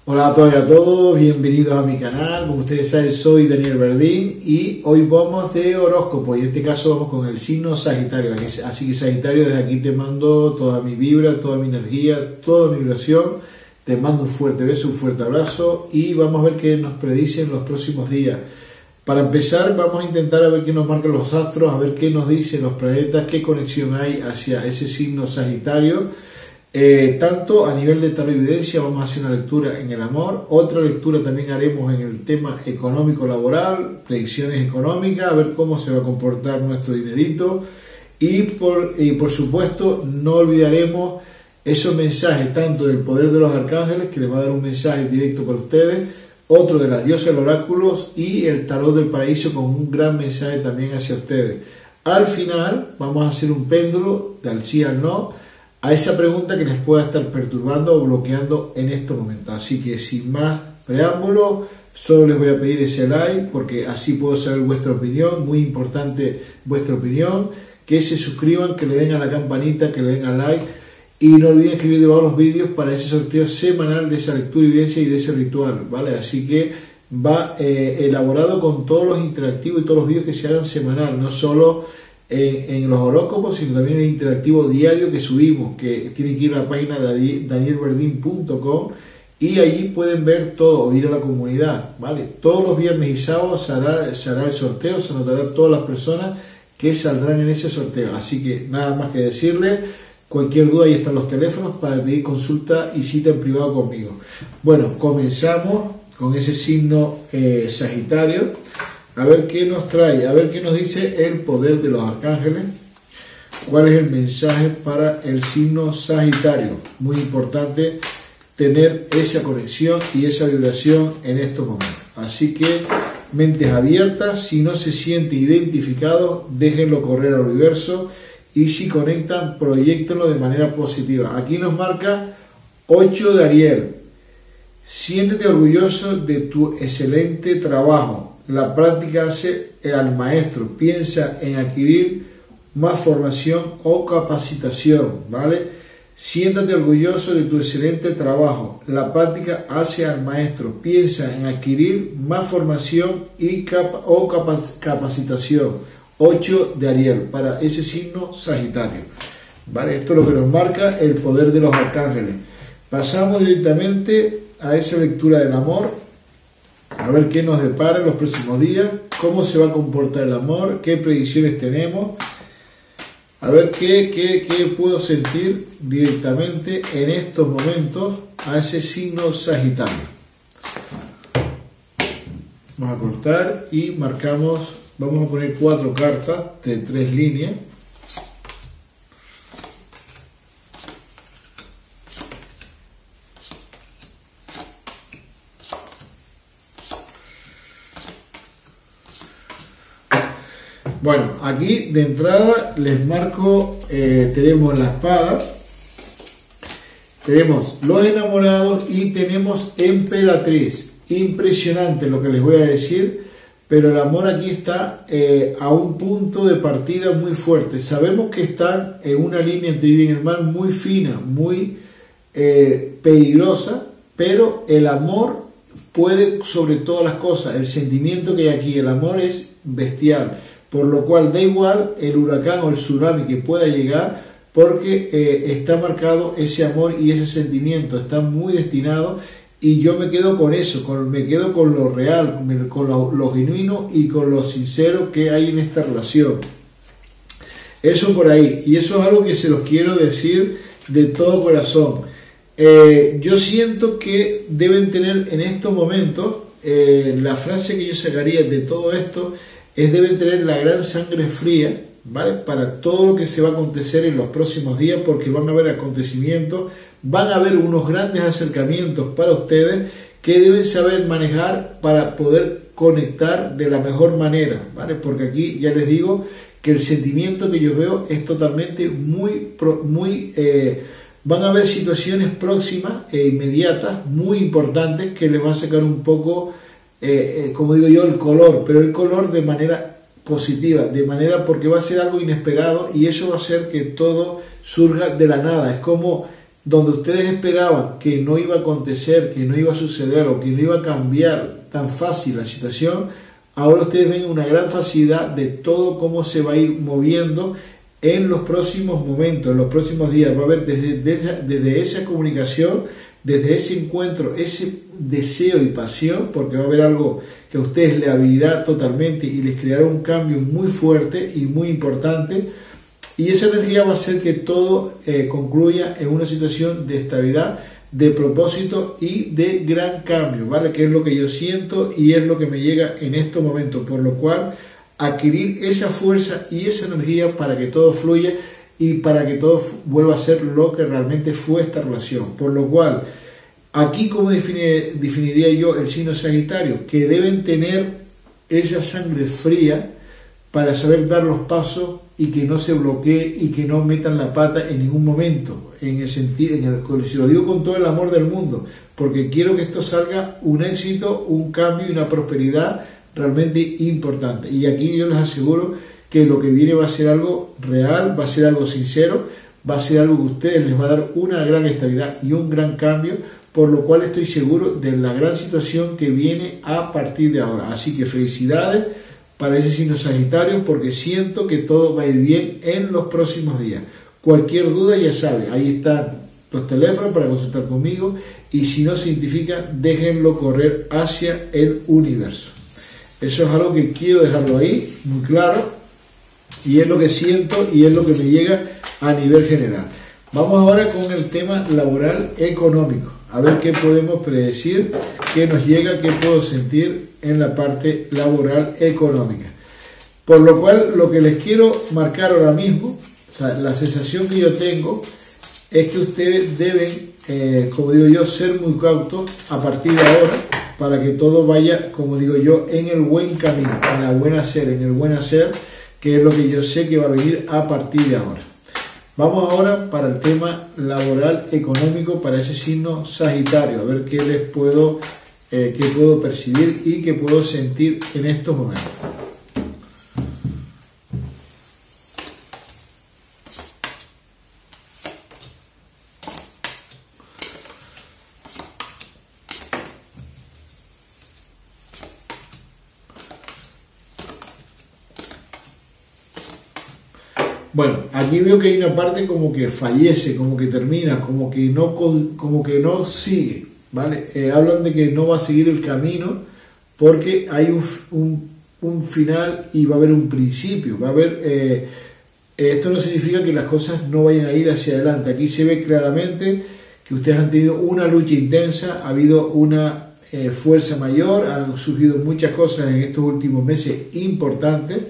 Hola a todas y a todos, bienvenidos a mi canal. Como ustedes saben, soy Daniel Verdín y hoy vamos de horóscopo, y en este caso vamos con el signo Sagitario. Así que Sagitario, desde aquí te mando toda mi vibra, toda mi energía, toda mi vibración. Te mando un fuerte beso, un fuerte abrazo y vamos a ver qué nos predicen los próximos días. Para empezar, vamos a intentar a ver qué nos marcan los astros, a ver qué nos dicen los planetas, qué conexión hay hacia ese signo Sagitario. Tanto a nivel de tarot y evidencia, vamos a hacer una lectura en el amor, otra lectura también haremos en el tema económico laboral, predicciones económicas, a ver cómo se va a comportar nuestro dinerito y por supuesto no olvidaremos esos mensajes tanto del poder de los arcángeles, que les va a dar un mensaje directo para ustedes, otro de las diosas del oráculos y el tarot del paraíso con un gran mensaje también hacia ustedes. Al final vamos a hacer un péndulo del sí al no a esa pregunta que les pueda estar perturbando o bloqueando en estos momentos. Así que sin más preámbulo, solo les voy a pedir ese like porque así puedo saber vuestra opinión, muy importante vuestra opinión, que se suscriban, que le den a la campanita, que le den al like y no olviden escribir debajo los vídeos para ese sorteo semanal de esa lectura y evidencia y de ese ritual, ¿vale? Así que va elaborado con todos los interactivos y todos los vídeos que se hagan semanal, no solo en los horóscopos, sino también en el interactivo diario que subimos, que tienen que ir a la página de danielverdin.com y allí pueden ver todo o ir a la comunidad, ¿vale? Todos los viernes y sábados se hará el sorteo, se anotarán todas las personas que saldrán en ese sorteo. Así que nada más que decirles, cualquier duda ahí están los teléfonos para pedir consulta y cita en privado conmigo. Bueno, comenzamos con ese signo Sagitario. A ver qué nos trae, a ver qué nos dice el poder de los arcángeles, cuál es el mensaje para el signo Sagitario. Muy importante tener esa conexión y esa vibración en estos momentos. Así que mentes abiertas, si no se siente identificado, déjenlo correr al universo y si conectan, proyectenlo de manera positiva. Aquí nos marca 8 de Ariel. Siéntete orgulloso de tu excelente trabajo. La práctica hace al maestro. Piensa en adquirir más formación o capacitación, ¿vale? Siéntate orgulloso de tu excelente trabajo. La práctica hace al maestro. Piensa en adquirir más formación y capacitación. 8 de Ariel para ese signo Sagitario, ¿vale? Esto es lo que nos marca el poder de los arcángeles. Pasamos directamente a esa lectura del amor. A ver qué nos depara en los próximos días, cómo se va a comportar el amor, qué predicciones tenemos, a ver qué puedo sentir directamente en estos momentos a ese signo Sagitario. Vamos a cortar y marcamos, vamos a poner 4 cartas de 3 líneas. Bueno, aquí de entrada les marco, tenemos la espada, tenemos los enamorados y tenemos emperatriz. Impresionante lo que les voy a decir, pero el amor aquí está a un punto de partida muy fuerte. Sabemos que están en una línea entre bien y el mal muy fina, muy peligrosa, pero el amor puede sobre todas las cosas. El sentimiento que hay aquí, el amor es bestial. Por lo cual da igual el huracán o el tsunami que pueda llegar, porque está marcado ese amor y ese sentimiento, está muy destinado y yo me quedo con eso, me quedo con lo real, con lo genuino y con lo sincero que hay en esta relación. Eso por ahí, y eso es algo que se los quiero decir de todo corazón. Yo siento que deben tener en estos momentos, la frase que yo sacaría de todo esto es: deben tener la gran sangre fría, ¿vale? Para todo lo que se va a acontecer en los próximos días, porque van a haber acontecimientos, van a haber unos grandes acercamientos para ustedes que deben saber manejar para poder conectar de la mejor manera, ¿vale? Porque aquí ya les digo que el sentimiento que yo veo es totalmente van a haber situaciones próximas e inmediatas muy importantes que les va a sacar un poco, como digo yo, el color, pero el color de manera positiva, de manera porque va a ser algo inesperado y eso va a hacer que todo surja de la nada. Es como donde ustedes esperaban que no iba a acontecer, que no iba a suceder o que no iba a cambiar tan fácil la situación, ahora ustedes ven una gran facilidad de todo cómo se va a ir moviendo en los próximos momentos, en los próximos días. Va a haber desde esa comunicación, desde ese encuentro, ese deseo y pasión, porque va a haber algo que a ustedes le abrirá totalmente y les creará un cambio muy fuerte y muy importante. Y esa energía va a hacer que todo concluya en una situación de estabilidad, de propósito y de gran cambio, ¿vale? Que es lo que yo siento y es lo que me llega en estos momentos, por lo cual adquirir esa fuerza y esa energía para que todo fluya y para que todo vuelva a ser lo que realmente fue esta relación. Por lo cual, aquí, ¿cómo definiría yo el signo Sagitario? Que deben tener esa sangre fría para saber dar los pasos y que no se bloquee y que no metan la pata en ningún momento, en el sentido, si lo digo con todo el amor del mundo, porque quiero que esto salga un éxito, un cambio y una prosperidad realmente importante. Y aquí yo les aseguro que lo que viene va a ser algo real, va a ser algo sincero, va a ser algo que a ustedes les va a dar una gran estabilidad y un gran cambio, por lo cual estoy seguro de la gran situación que viene a partir de ahora. Así que felicidades para ese signo Sagitario, porque siento que todo va a ir bien en los próximos días. Cualquier duda, ya saben, ahí están los teléfonos para consultar conmigo, y si no se identifica, déjenlo correr hacia el universo. Eso es algo que quiero dejarlo ahí, muy claro, y es lo que siento y es lo que me llega a nivel general. Vamos ahora con el tema laboral económico, a ver qué podemos predecir, qué nos llega, qué puedo sentir en la parte laboral económica. Por lo cual, lo que les quiero marcar ahora mismo, o sea, la sensación que yo tengo es que ustedes deben, como digo yo, ser muy cautos a partir de ahora, para que todo vaya, como digo yo, en el buen camino, en la buena hacer, en el buen hacer, que es lo que yo sé que va a venir a partir de ahora. Vamos ahora para el tema laboral económico para ese signo Sagitario, a ver qué les puedo, qué puedo percibir y qué puedo sentir en estos momentos. Bueno, aquí veo que hay una parte como que fallece, como que termina, como que no sigue, ¿vale? Hablan de que no va a seguir el camino porque hay un final y va a haber un principio, va a haber... esto no significa que las cosas no vayan a ir hacia adelante. Aquí se ve claramente que ustedes han tenido una lucha intensa, ha habido una fuerza mayor, han surgido muchas cosas en estos últimos meses importantes,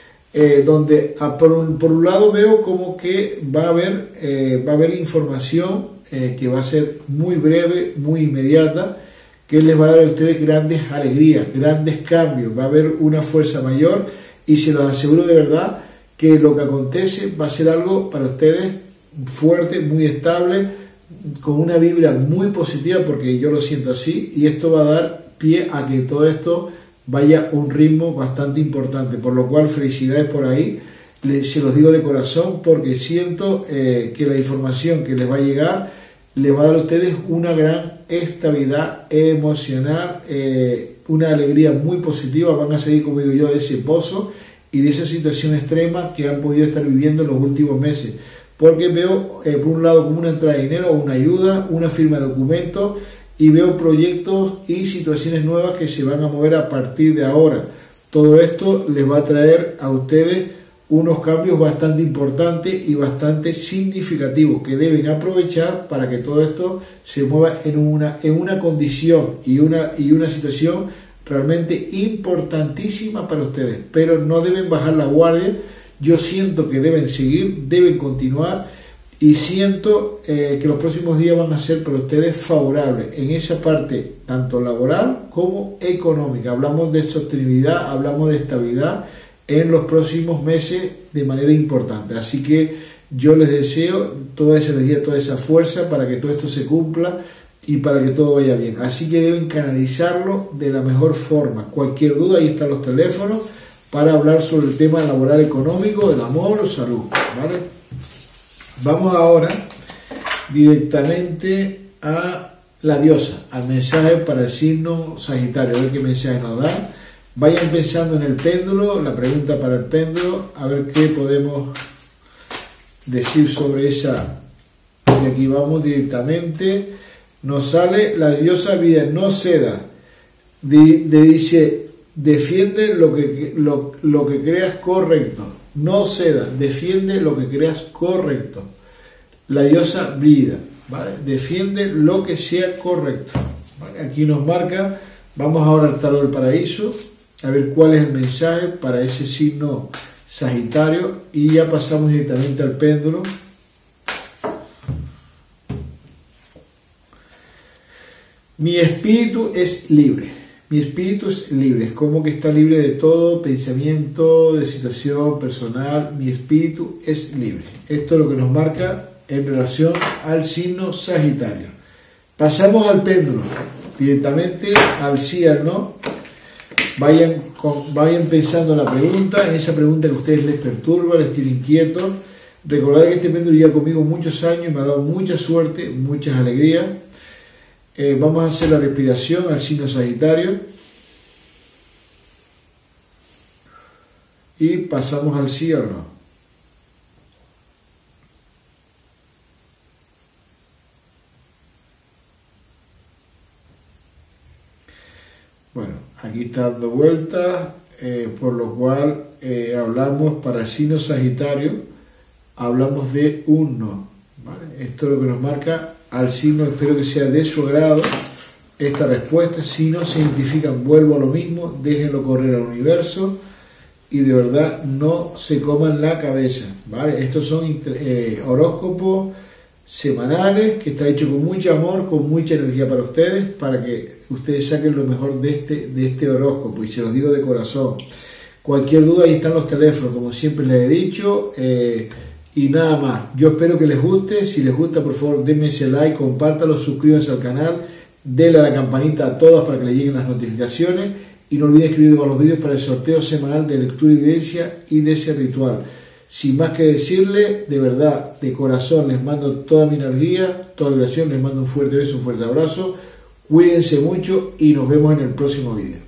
donde por un lado veo como que va a haber información que va a ser muy breve, muy inmediata, que les va a dar a ustedes grandes alegrías, grandes cambios, va a haber una fuerza mayor, y se los aseguro de verdad que lo que acontece va a ser algo para ustedes fuerte, muy estable, con una vibra muy positiva, porque yo lo siento así, y esto va a dar pie a que todo esto vaya a un ritmo bastante importante, por lo cual felicidades por ahí, se los digo de corazón, porque siento que la información que les va a llegar les va a dar a ustedes una gran estabilidad emocional, una alegría muy positiva, van a seguir, como digo yo, de ese pozo y de esa situación extrema que han podido estar viviendo en los últimos meses, porque veo por un lado como una entrada de dinero, una ayuda, una firma de documentos, y veo proyectos y situaciones nuevas que se van a mover a partir de ahora. Todo esto les va a traer a ustedes unos cambios bastante importantes y bastante significativos que deben aprovechar para que todo esto se mueva en una condición y una situación realmente importantísima para ustedes. Pero no deben bajar la guardia. Yo siento que deben seguir, deben continuar, y siento que los próximos días van a ser para ustedes favorables en esa parte tanto laboral como económica. Hablamos de sostenibilidad, hablamos de estabilidad en los próximos meses de manera importante. Así que yo les deseo toda esa energía, toda esa fuerza para que todo esto se cumpla y para que todo vaya bien. Así que deben canalizarlo de la mejor forma. Cualquier duda, ahí están los teléfonos para hablar sobre el tema laboral económico, del amor o salud, ¿vale? Vamos ahora directamente a la diosa, al mensaje para el signo Sagitario, a ver qué mensaje nos da. Vayan pensando en el péndulo, la pregunta para el péndulo, a ver qué podemos decir sobre esa. Y aquí vamos directamente, nos sale la diosa vida, no ceda, dice, defiende lo que creas correcto, no ceda, defiende lo que creas correcto. La diosa vida, ¿vale? Defiende lo que sea correcto, ¿vale? Aquí nos marca, vamos ahora al tarot del paraíso, a ver cuál es el mensaje para ese signo Sagitario, y ya pasamos directamente al péndulo. Mi espíritu es libre. Mi espíritu es libre. Es como que está libre de todo pensamiento, de situación personal. Mi espíritu es libre. Esto es lo que nos marca en relación al signo Sagitario. Pasamos al péndulo. Directamente al sí, al no. Vayan pensando en la pregunta, en esa pregunta que a ustedes les perturba, les tiene inquietos. Recordad que este péndulo lleva conmigo muchos años y me ha dado mucha suerte, muchas alegrías. Vamos a hacer la respiración al signo Sagitario y pasamos al sí o no. Bueno, aquí está dando vueltas, por lo cual hablamos para el signo Sagitario, hablamos de un no, ¿vale? Esto es lo que nos marca al signo. Espero que sea de su agrado esta respuesta. Si no se identifican, vuelvo a lo mismo, déjenlo correr al universo y de verdad no se coman la cabeza, ¿vale? Estos son horóscopos semanales que está hecho con mucho amor, con mucha energía para que ustedes saquen lo mejor de este horóscopo, y se los digo de corazón. Cualquier duda, ahí están los teléfonos, como siempre les he dicho. Y nada más, yo espero que les guste. Si les gusta, por favor, denme ese like, compártalo, suscríbanse al canal, denle a la campanita a todas para que les lleguen las notificaciones, y no olviden escribir debajo los vídeos para el sorteo semanal de lectura y evidencia y de ese ritual. Sin más que decirle, de verdad, de corazón, les mando toda mi energía, toda vibración, les mando un fuerte beso, un fuerte abrazo, cuídense mucho y nos vemos en el próximo vídeo.